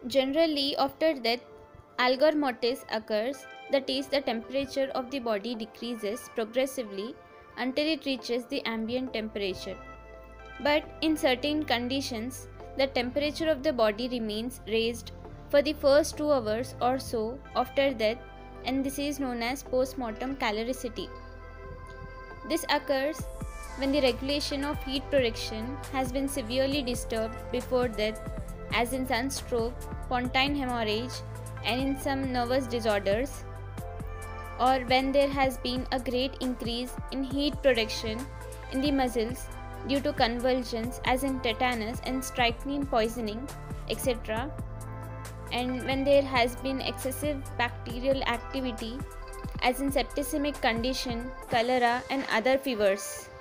Generally, after death, algor mortis occurs, that is, the temperature of the body decreases progressively until it reaches the ambient temperature. But in certain conditions, the temperature of the body remains raised for the first 2 hours or so after death, and this is known as postmortem caloricity. This occurs when the regulation of heat production has been severely disturbed before death, as in sunstroke, pontine hemorrhage, and in some nervous disorders, or when there has been a great increase in heat production in the muscles due to convulsions, as in tetanus and strychnine poisoning, etc., and when there has been excessive bacterial activity, as in septicemic condition, cholera, and other fevers.